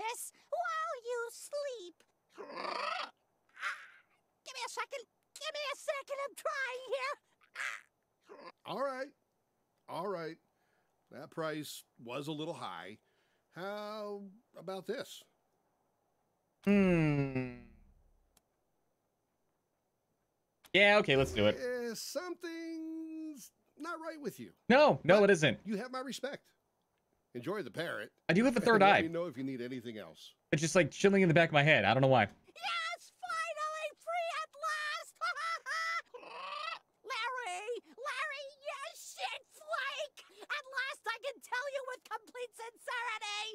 piss while you sleep. Give me a second. Give me a second. I'm trying here. All right. All right. That price was a little high. How about this? Yeah, okay, let's do it. Something's not right with you. No, But it isn't. You have my respect. Enjoy the parrot. I do have a third Let eye. me know if you need anything else. It's just like chilling in the back of my head. I don't know why. Yes, finally free at last. Larry, yes, shit flake. At last I can tell you with complete sincerity.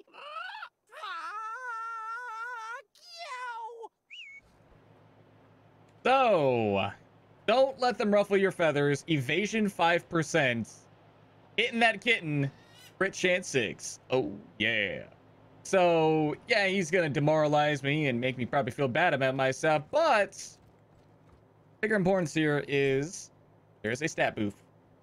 Fuck you. So, don't let them ruffle your feathers. Evasion 5%. Hitting that kitten. Crit chance 6. Oh, yeah. So, yeah, he's going to demoralize me and make me probably feel bad about myself. But, bigger importance here is there's a stat booth.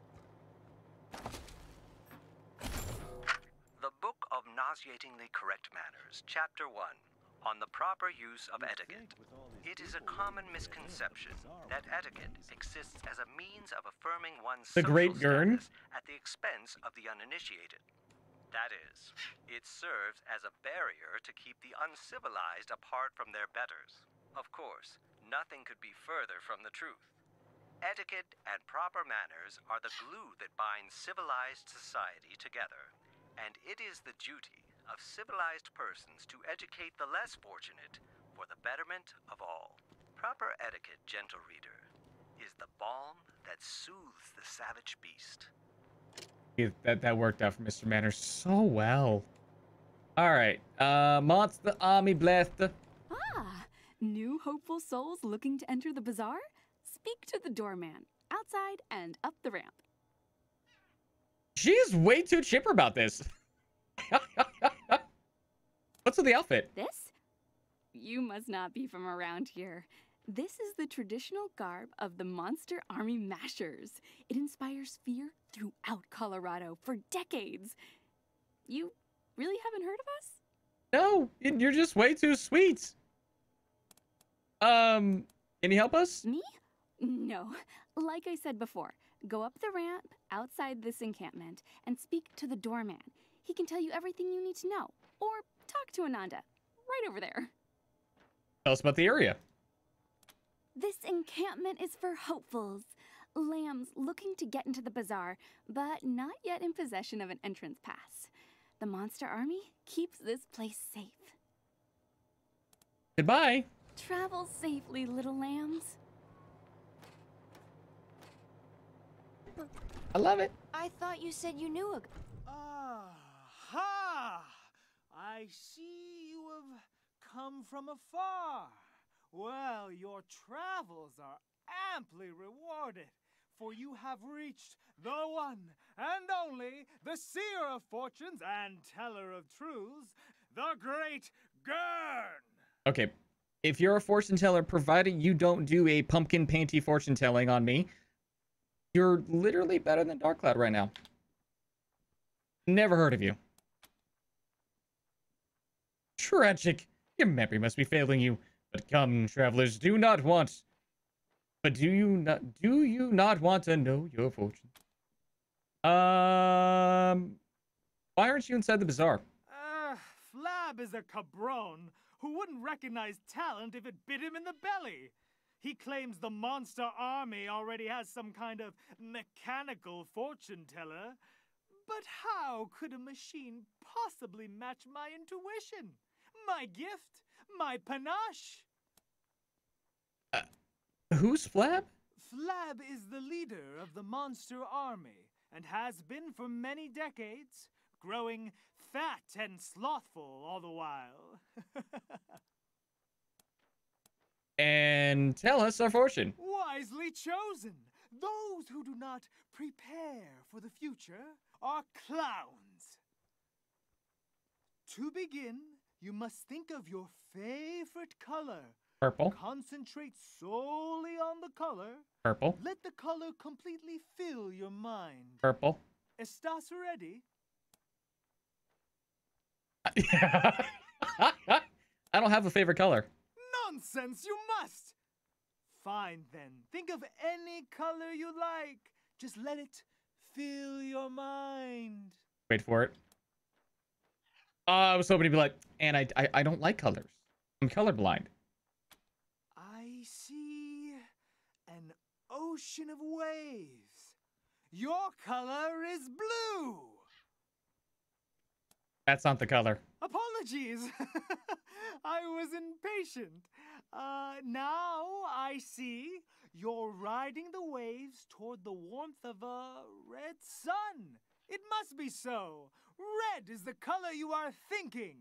The Book of Nauseatingly Correct Manners, Chapter 1. On the proper use of etiquette. It is a common misconception that etiquette exists as a means of affirming one's The social Great Gurn? status at the expense of the uninitiated. That is, it serves as a barrier to keep the uncivilized apart from their betters. Of course, nothing could be further from the truth. Etiquette and proper manners are the glue that binds civilized society together, and it is the duty of civilized persons to educate the less fortunate for the betterment of all. Proper etiquette, gentle reader, is the balm that soothes the savage beast. That worked out for Mr. Manners so well. All right. Monster Army Blaster. Ah, new hopeful souls looking to enter the bazaar? Speak to the doorman, outside and up the ramp. She's way too chipper about this. What's with the outfit? This? You must not be from around here. This is the traditional garb of the Monster Army Mashers. It inspires fear throughout Colorado for decades. You really haven't heard of us? No, you're just way too sweet. Can you help us? Me? No. Like I said before, go up the ramp outside this encampment and speak to the doorman. He can tell you everything you need to know. Or talk to Ananda, right over there. Tell us about the area. This encampment is for hopefuls, lambs looking to get into the bazaar, but not yet in possession of an entrance pass. The Monster Army keeps this place safe. Goodbye. Travel safely, little lambs. I love it. I thought you said you knew a... Aha! I see you have come from afar. Well, your travels are amply rewarded, for you have reached the one and only, the seer of fortunes and teller of truths, the Great Gurn. Okay, if you're a fortune teller, provided you don't do a pumpkin panty fortune telling on me, you're literally better than Darkcloud right now. Never heard of you. Tragic. Your memory must be failing you. But come, travelers, do you not want to know your fortune? Why aren't you inside the bazaar? Flab is a cabron who wouldn't recognize talent if it bit him in the belly. He claims the Monster Army already has some kind of mechanical fortune teller. But how could a machine possibly match my intuition? My gift? My panache? Who's Flab? Flab is the leader of the Monster Army and has been for many decades, growing fat and slothful all the while. And tell us our fortune. Wisely chosen. Those who do not prepare for the future are clowns. To begin, you must think of your favorite color. Purple. Concentrate solely on the color. Purple. Let the color completely fill your mind. Purple. ¿Estás ready? Yeah. I don't have a favorite color. Nonsense, you must! Fine then, think of any color you like. Just let it fill your mind. Wait for it. I was hoping to be like, and I don't like colors. I'm colorblind. I see an ocean of waves. Your color is blue. That's not the color. Apologies. I was impatient. Now I see you're riding the waves toward the warmth of a red sun. It must be so. Red is the color you are thinking.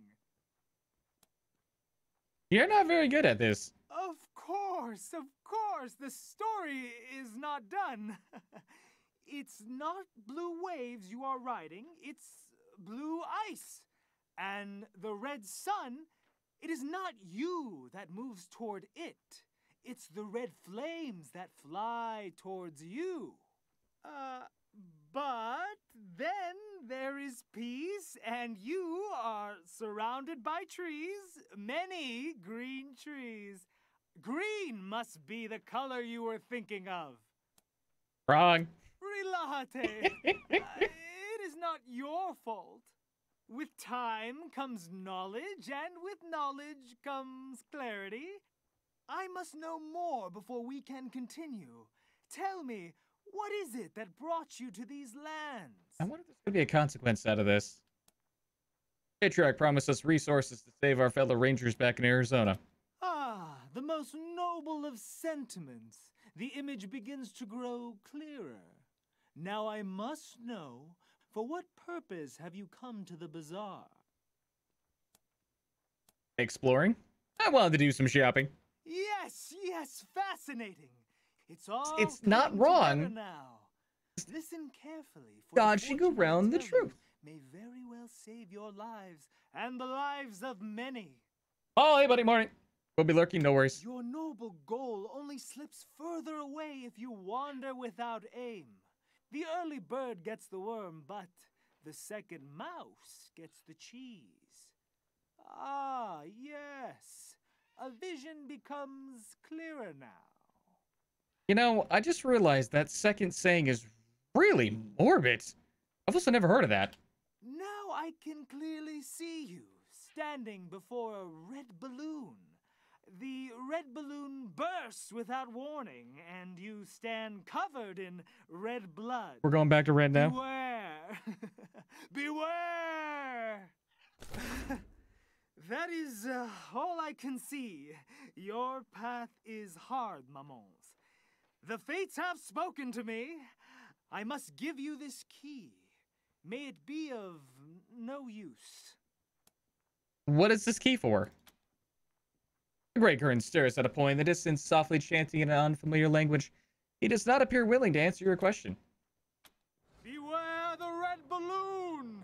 You're not very good at this. Of course. The story is not done. It's not blue waves you are riding, it's blue ice. And the red sun, it is not you that moves toward it. It's the red flames that fly towards you. But then there is peace, and you are surrounded by trees, many green trees. Green must be the color you were thinking of. Wrong. Relájate. It is not your fault. With time comes knowledge, and with knowledge comes clarity. I must know more before we can continue. Tell me, what is it that brought you to these lands? I wonder if there's going to be a consequence out of this. Patriarch promised us resources to save our fellow rangers back in Arizona. Ah, the most noble of sentiments. The image begins to grow clearer. Now I must know, for what purpose have you come to the bazaar? Exploring? I wanted to do some shopping. Yes, fascinating. It's not coming wrong. together now. Listen carefully, for Dodging the fortune I around the tell you truth. may very well save your lives and the lives of many. Oh, hey, buddy, morning. We'll be lurking, no worries. Your noble goal only slips further away if you wander without aim. The early bird gets the worm, but the second mouse gets the cheese. Ah, yes. A vision becomes clearer now. You know, I just realized that second saying is really morbid. I've also never heard of that. Now I can clearly see you standing before a red balloon. The red balloon bursts without warning, and you stand covered in red blood. We're going back to red now. Beware! Beware! That is all I can see. Your path is hard, Mamons. The fates have spoken to me. I must give you this key. May it be of no use. What is this key for? The Great Kern stares at a point in the distance, softly chanting in an unfamiliar language. He does not appear willing to answer your question. Beware the red balloon!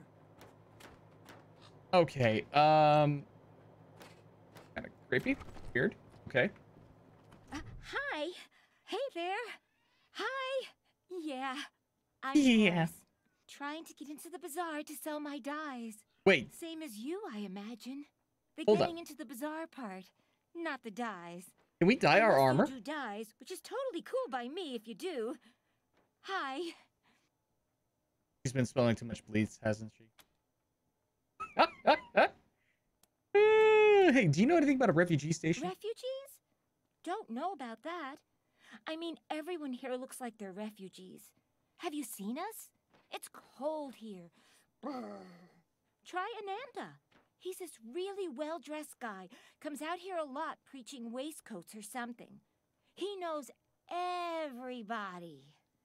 Okay, kind of creepy, weird. Okay. Hi. Hey there. Hi. Yeah. I'm Yeah. Paris, trying to get into the bazaar to sell my dyes. Wait, Same as you, I imagine. The Hold getting up. into the bazaar part, not the dyes. can we dye our Unless you armor? do dyes, which is totally cool by me if you do. Hi. She's been spelling too much bleeds, hasn't she? Hey, do you know anything about a refugee station? Refugees? Don't know about that. I mean, everyone here looks like they're refugees. Have you seen us? It's cold here. Brr. Try Ananda. He's this really well-dressed guy. Comes out here a lot preaching waistcoats or something. He knows everybody.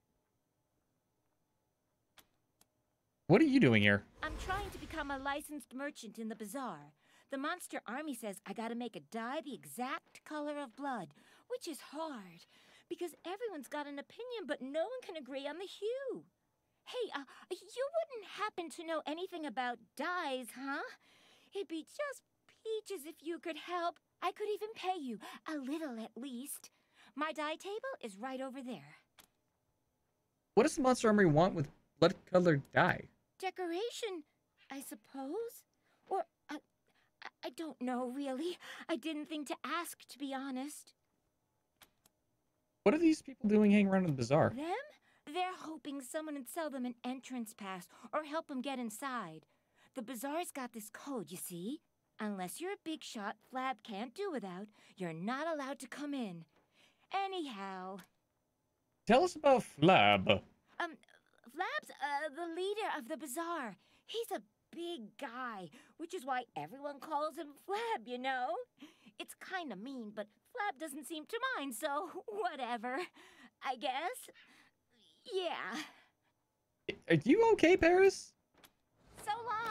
What are you doing here? I'm trying to become a licensed merchant in the bazaar. The Monster Army says I gotta make a dye the exact color of blood, which is hard, because everyone's got an opinion, but no one can agree on the hue. Hey, you wouldn't happen to know anything about dyes, huh? It'd be just peaches if you could help. I could even pay you, a little at least. My dye table is right over there. What does the Monster Army want with blood-colored dye? Decoration, I suppose? Or, I don't know, really. I didn't think to ask, to be honest. What are these people doing hanging around in the bazaar? Them? They're hoping someone would sell them an entrance pass or help them get inside. The bazaar's got this code, you see. Unless you're a big shot Flab can't do without, you're not allowed to come in. Anyhow... Tell us about Flab. Flab's, the leader of the bazaar. He's a big guy, which is why everyone calls him Flab, you know? It's kinda mean, but Flab doesn't seem to mind, so whatever. I guess. Yeah. Are you okay, Paris? So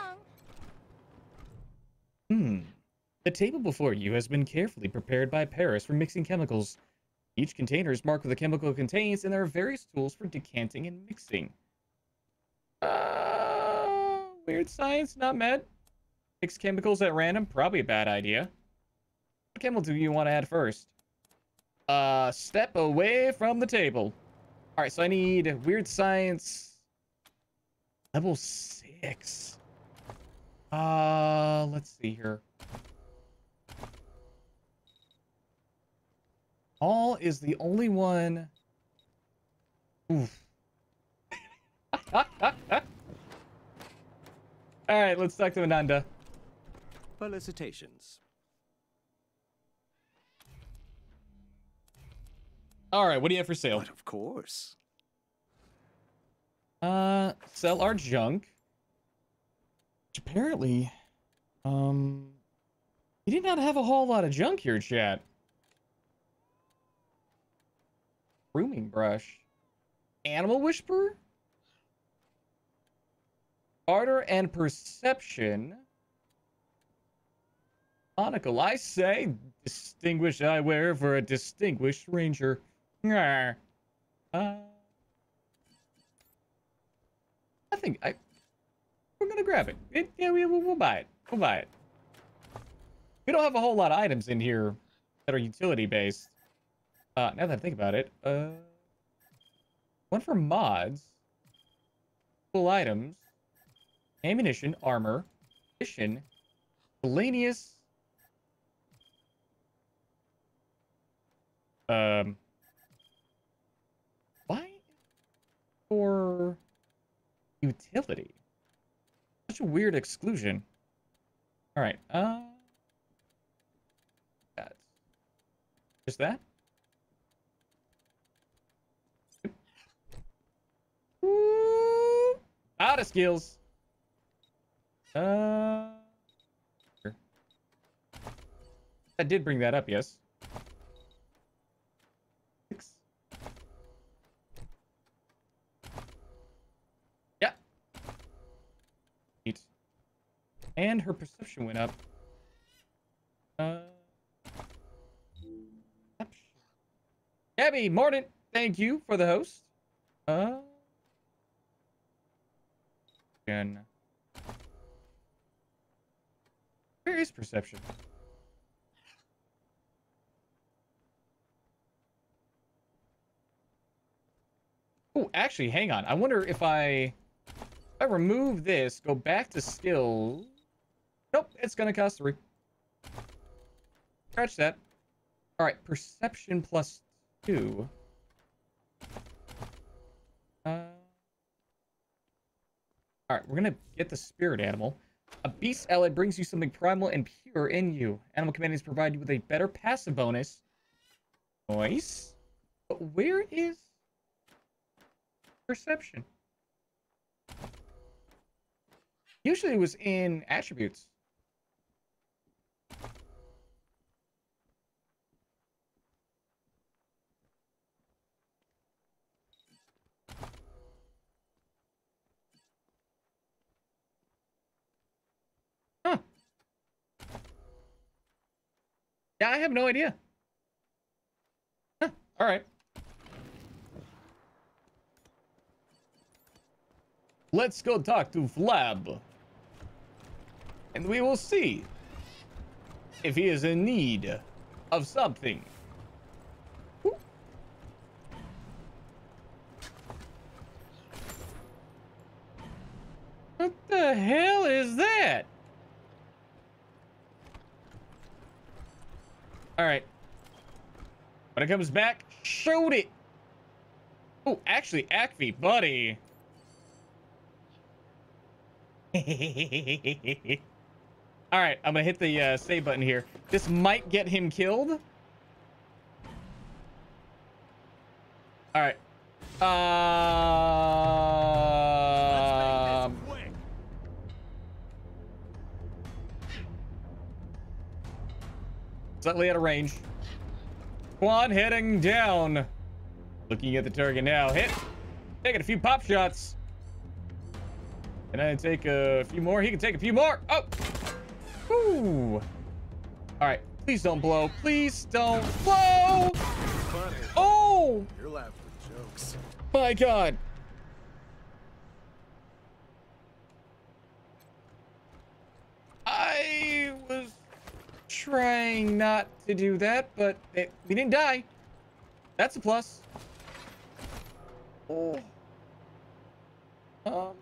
long. The table before you has been carefully prepared by Paris for mixing chemicals. Each container is marked with the chemical it contains, and there are various tools for decanting and mixing. Weird science, not med. Mix chemicals at random, probably a bad idea. What chemical do you want to add first? Step away from the table. Alright, so I need weird science level 6. Let's see here. All is the only one. Oof. Alright, let's talk to Ananda. Felicitations. Alright, what do you have for sale? But of course. Sell our junk. Which apparently, you did not have a whole lot of junk here, chat. Grooming brush. Animal whisperer? Barter and perception. Monocle, I say, distinguished eyewear for a distinguished ranger. I think we're gonna grab it. We'll buy it. We'll buy it. We don't have a whole lot of items in here that are utility based. Now that I think about it, one for mods, full items, ammunition, armor, mission, miscellaneous. Why for utility? Such a weird exclusion. All right. That's just that. Ooh, out of skills. Sure. I did bring that up, yes. 6. Yeah. 8. And her perception went up. Gabby, Mordant, thank you for the host. Again. Where is perception? Oh, actually, hang on. I wonder if I remove this, go back to skills. Nope, it's gonna cost 3. Scratch that. All right, perception plus 2. All right, we're gonna get the spirit animal. A beast ally brings you something primal and pure in you. Animal companions provide you with a better passive bonus. Nice. But where is perception? Usually it was in attributes. Huh. Yeah, I have no idea. Huh. All right. Let's go talk to Flab. And we will see if he is in need of something. Woo. What the hell is that? All right. When it comes back, shoot it. Oh, actually, Acme, buddy. All right, I'm gonna hit the save button here. This might get him killed. All right. Slightly out of range. Quan heading down. Looking at the target now. Hit. Taking a few pop shots. Can I take a few more? He can take a few more. Oh. Woo. All right. Please don't blow. Please don't blow. Oh. You're laughing at jokes. My God. I was trying not to do that, but we didn't die. That's a plus. Oh. All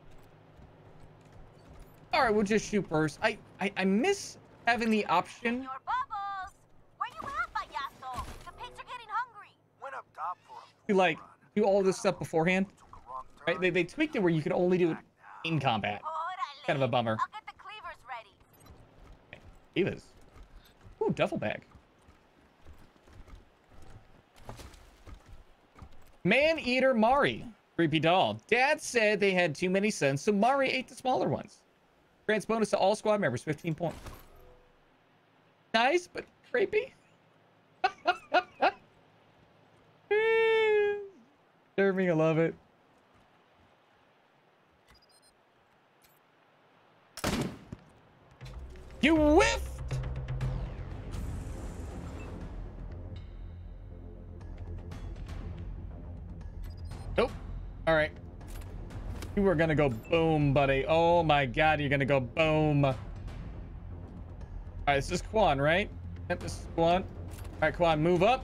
right, we'll just shoot first. I miss having the option. Your bubbles! Where you at, payaso? The pigs are getting hungry. Went up top for a To like do all this stuff beforehand. Right? They tweaked it where you could only do it in combat. Órale. Kind of a bummer. I'll get the cleavers ready. Divas. Ooh, duffel bag. Man-eater Mari. Creepy doll. Dad said they had too many cents, so Mari ate the smaller ones. Grants bonus to all squad members, 15 points. Nice, but creepy. Disturbing, I love it. You whiffed! Nope. All right. You were gonna go boom, buddy. Oh my God, you're gonna go boom. All right, this is Quan, right? Yep, this is Quan. All right, Quan, move up.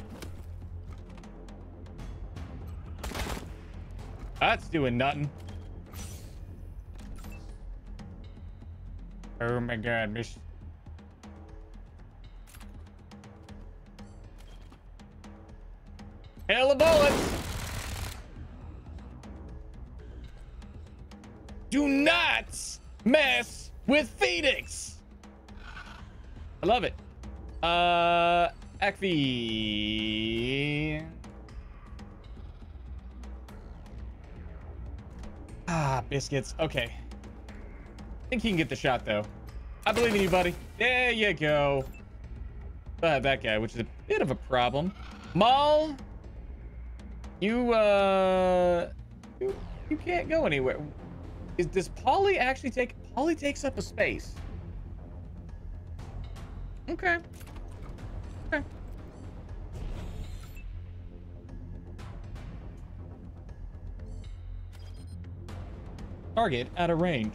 That's doing nothing. Oh my God, miss. Hell of bullets. Do not mess with Phoenix. I love it. Akvi. Ah, biscuits. Okay. I think he can get the shot, though. I believe in you, buddy. There you go. That guy, which is a bit of a problem. Maul, you can't go anywhere. Does Polly actually take... Polly takes up a space. Okay. Okay. Target out of range.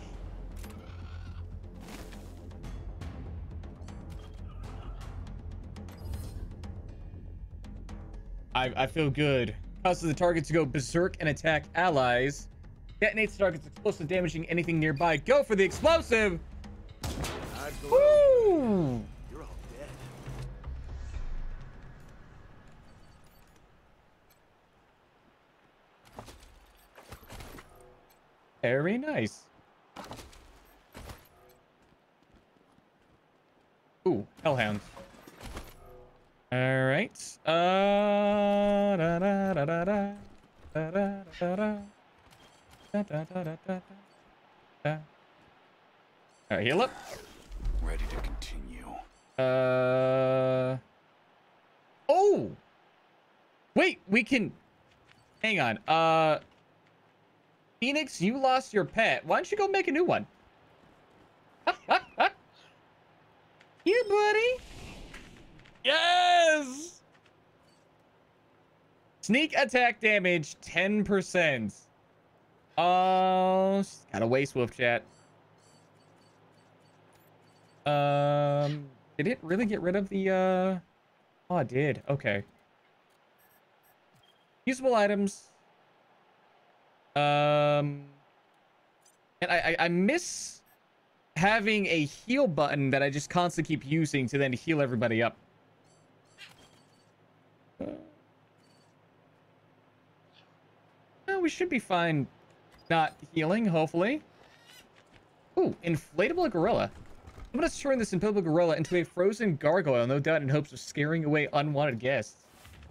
I feel good. Causes the target to go berserk and attack allies. Detonates the target's explosive, damaging anything nearby. Go for the explosive! Woo! You're all dead. Very nice. Ooh, hellhounds. All right. Da, da, da, da, da, da, da, da, da. Da, da, da, da, da, da. All right, heal up. Ready to continue. Oh! Wait, we can... Hang on. Phoenix, you lost your pet. Why don't you go make a new one? You, buddy. Yes! Sneak attack damage, 10%. Gotta waste wolf chat. Did it really get rid of the, Oh, it did. Okay. Usable items. And I miss having a heal button that I just constantly keep using to then heal everybody up. we should be fine not healing, hopefully. Ooh, inflatable gorilla. I'm gonna turn this inflatable gorilla into a frozen gargoyle, no doubt in hopes of scaring away unwanted guests.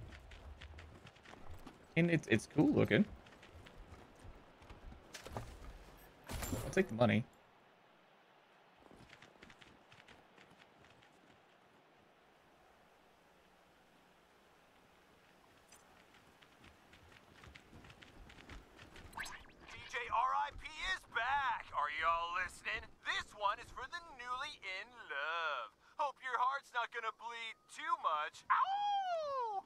And it's cool looking. I'll take the money. DJ RIP is back. Are y'all listening? This one is for the newly in love. Hope your heart's not gonna bleed too much. Ow!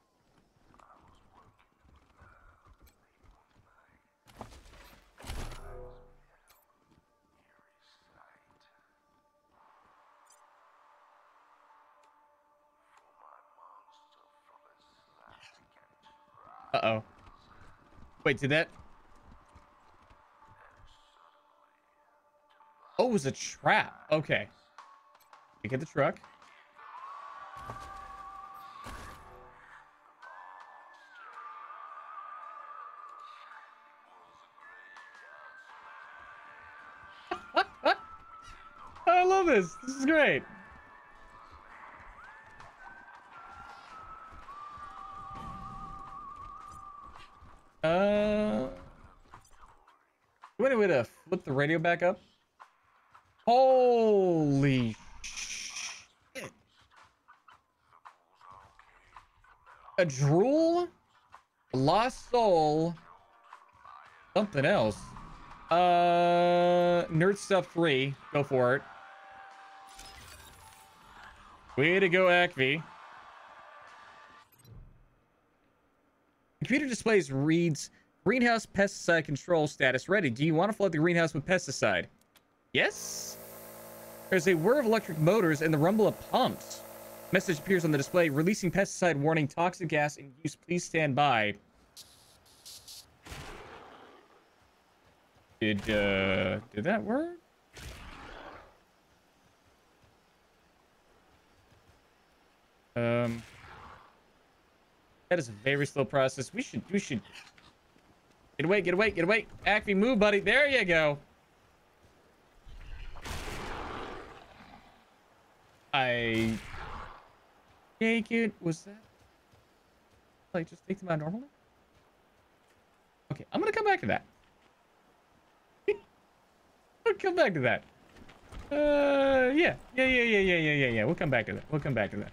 Uh-oh. Wait, did that... Oh, it was a trap. Okay. We get the truck. I love this. This is great. Any way to flip the radio back up? Holy shit. A drool? A lost soul? Something else. Nerd Stuff 3. Go for it. Way to go, Acme. The computer displays reads greenhouse pesticide control status ready. Do you want to flood the greenhouse with pesticide? Yes. There's a whir of electric motors and the rumble of pumps. Message appears on the display. Releasing pesticide warning. Toxic gas in use. Please stand by. Did that work? That is a very slow process. We should get away. Acme, move, buddy. There you go. I take it. Was that like just take them out normally? Okay, I'm gonna come back to that. I'll come back to that. Yeah. We'll come back to that.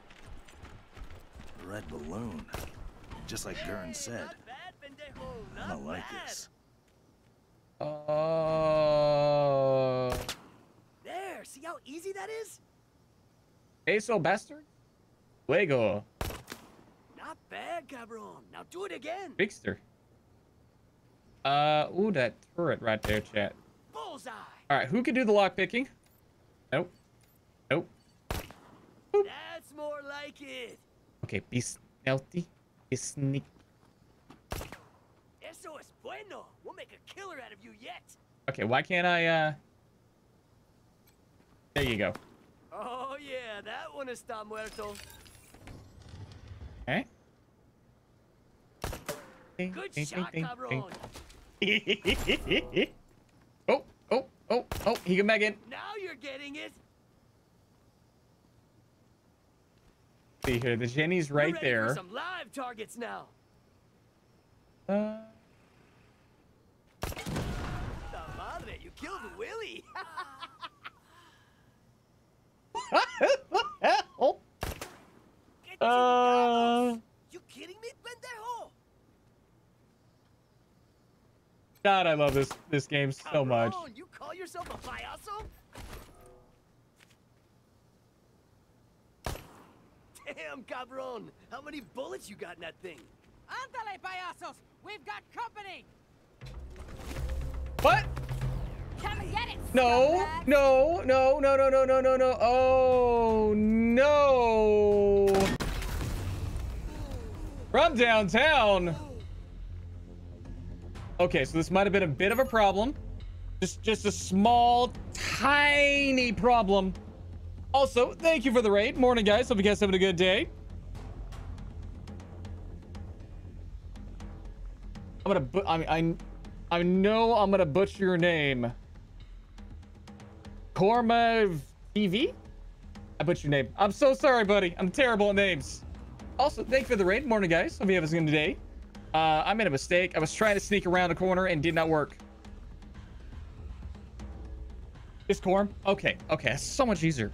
Red balloon. Just like Gurn said. I don't like this. There, see how easy that is? Eso bastard? Luego. Not bad, cabron. Now do it again. Bigster. Ooh, that turret right there, chat. Bullseye. All right, who can do the lock picking? Nope. Boop. That's more like it. Okay, be stealthy. Be sneaky. Eso es bueno. We'll make a killer out of you yet. Okay, why can't I, There you go. Oh, yeah, that one está muerto. Okay. Good shot, cabron. Oh, he come back in. Now you're getting it. See here, the Jenny's right We're ready there. for some live targets now. The madre, you killed Willie. You kidding me, pendejo? God, I love this game so much. You call yourself a payaso? Damn, cabron. How many bullets you got in that thing? Ándale, payasos! We've got company! What? Come and get it! No. Oh, no. From downtown. Okay, so this might have been a bit of a problem. Just a small, tiny problem. Also, thank you for the raid. Morning, guys. Hope you guys having a good day. I know I'm gonna butcher your name. Korma TV? I butchered your name. I'm so sorry, buddy. I'm terrible at names. Also, thank you for the raid. Morning, guys. Hope you have a good day. I made a mistake. I was trying to sneak around a corner and did not work. Is Corm? Okay, okay. That's so much easier.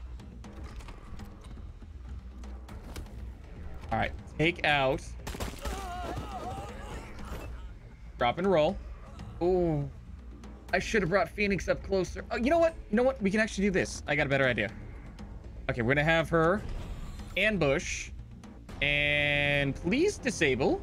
All right. Take out. Drop and roll. Oh, I should have brought Phoenix up closer. Oh, you know what? You know what? We can actually do this. I got a better idea. Okay, we're gonna have her ambush and please disable.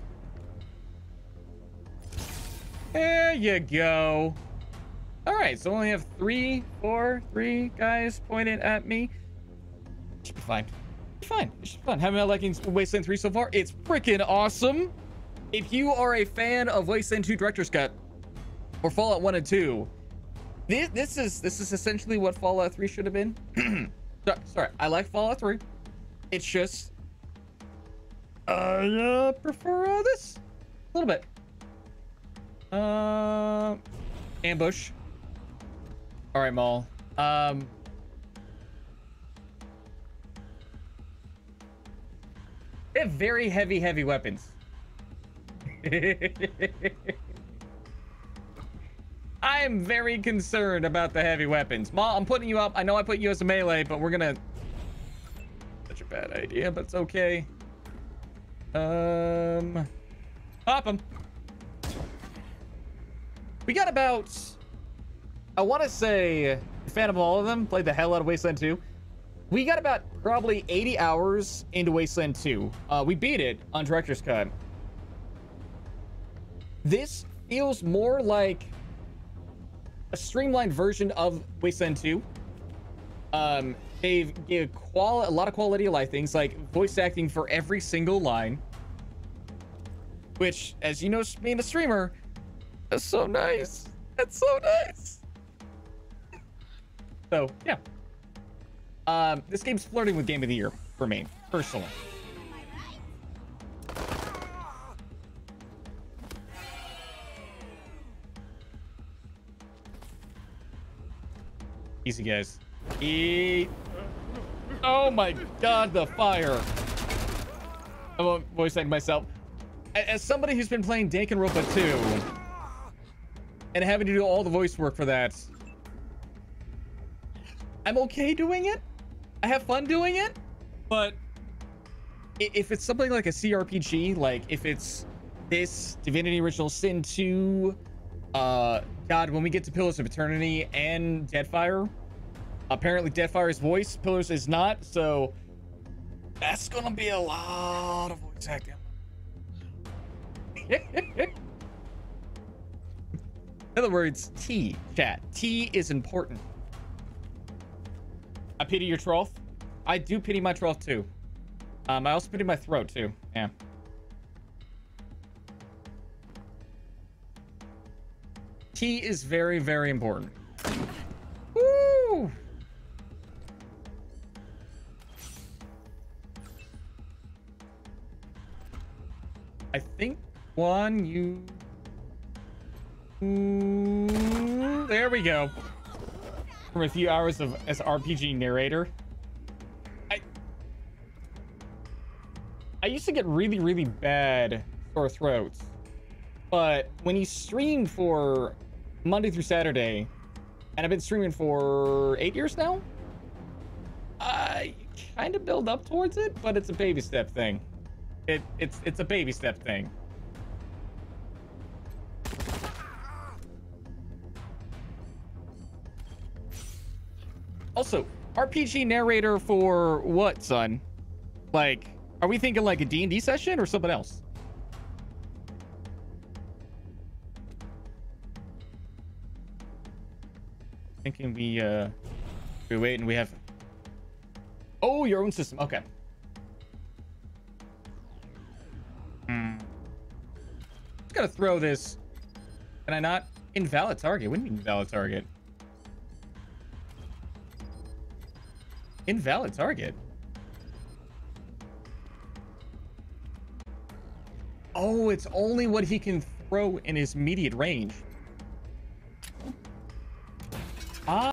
There you go. All right, so we only have 3 guys pointed at me. Should be fine. Fine. It should be fun. Haven't been liking Wasteland 3 so far. It's freaking awesome. If you are a fan of Wasteland 2 Director's Cut or Fallout 1 and 2, this is essentially what Fallout 3 should have been. Sorry, I like Fallout 3. It's just I prefer this a little bit. Ambush. All right, Maul. They have very heavy weapons. I am very concerned about the heavy weapons. Maul, I'm putting you up. I know I put you as a melee, but we're gonna... Such a bad idea, but it's okay. Pop him. We got about... I want to say, fan of all of them, played the hell out of Wasteland 2. We got about probably 80 hours into Wasteland 2. We beat it on Director's Cut. This feels more like a streamlined version of Wasteland 2. They've given a lot of quality of life things, like voice acting for every single line. Which, as you know, being a streamer, that's so nice. That's so nice. So, yeah. This game's flirting with Game of the Year for me, personally. Easy, guys. Oh my god, the fire. I'm voice acting myself. As somebody who's been playing Danganronpa 2 and having to do all the voice work for that, I'm okay doing it. I have fun doing it, but if it's something like a CRPG, like if it's this Divinity Original Sin 2, God, when we get to Pillars of Eternity and Deadfire, apparently Deadfire's voice, Pillars is not, so that's gonna be a lot of voice acting. In other words, T, chat. T is important. I pity your trough. I do pity my trough too. I also pity my throat too. Yeah. T is very, very important. Woo! I think one you. There we go. From a few hours of as RPG narrator. I used to get really, really bad sore throats, but when you stream for Monday through Saturday, and I've been streaming for 8 years now, I kind of build up towards it, but it's a baby step thing. It's a baby step thing. Also, RPG narrator for what, son? Like, are we thinking like a D&D session or something else? Thinking we wait and we have... Oh, your own system. Okay. Just gotta throw this. Can I not? Invalid target. What do you mean invalid target? Invalid target. Oh, it's only what he can pro in his immediate range.